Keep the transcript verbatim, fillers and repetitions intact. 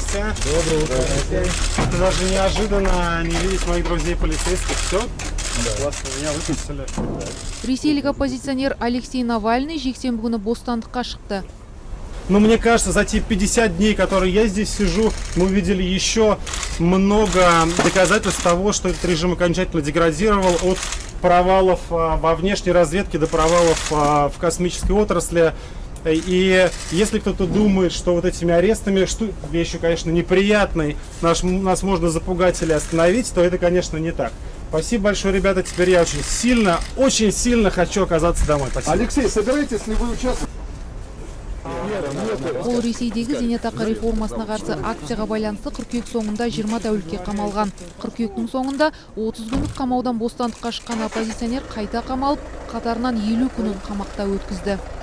Здрасте. Доброе утро. Это даже неожиданно не видеть моих друзей полицейских. Все? Да. Классно, меня выпустили. Ресейлік оппозиционер Алексей Навальный жексенбі күні бостандыққа шықты. Но мне кажется, за те пятьдесят дней, которые я здесь сижу, мы увидели еще много доказательств того, что этот режим окончательно деградировал, от провалов во внешней разведке до провалов в космической отрасли. И если кто-то думает, что вот этими арестами, что вещью, конечно, неприятной, наш, нас можно запугать или остановить, то это, конечно, не так. Спасибо большое, ребята. Теперь я очень сильно, очень сильно хочу оказаться домой. Спасибо. Алексей, собираетесь ли вы участвовать? Ол Ресейдегі зейнетақы реформасына қарсы акцияға байланысты қыркүйек соңында жиырма тәулікке қамалған. Қыркүйектің соңында отыз күндік қамаудан бостандыққа шыққан оппозиционер қайта қамалып, қатарынан елу күнін қамақта өткізді.